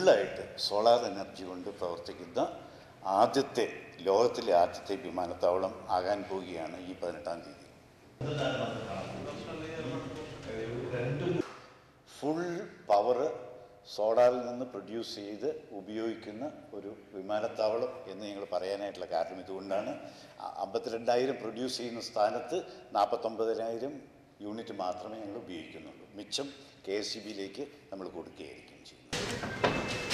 ഫുള്ളായിട്ട് solar energy കൊണ്ട് പ്രവർത്തിക്കുന്ന ആദ്യത്തെ ലോകത്തിലെ ആദ്യത്തെ വിമാനത്താവളം ആകാൻ പോവുകയാണ് ഈ 18-ാം തീയതി. ഫുൾ പവർ സോളാറിൽ നിന്ന് പ്രൊഡ്യൂസ് ചെയ്ത് ഉപയോഗിക്കുന്ന ഒരു വിമാനത്താവളം എന്ന് ഞങ്ങൾ പറയാനായിട്ടുള്ള കാരണം ഇതുകൊണ്ടാണ്. 52,000 പ്രൊഡ്യൂസ് ചെയ്യുന്ന സ്ഥാനത്ത് 49,000 യൂണിറ്റ് മാത്രമേ ഞങ്ങൾ ഉപയോഗിക്കുന്നുള്ളൂ. മിച്ചം KSEBിയിലേക്ക് നമ്മൾ കൊടുക്കുകയായിരിക്കും ചെയ്യുന്നത്.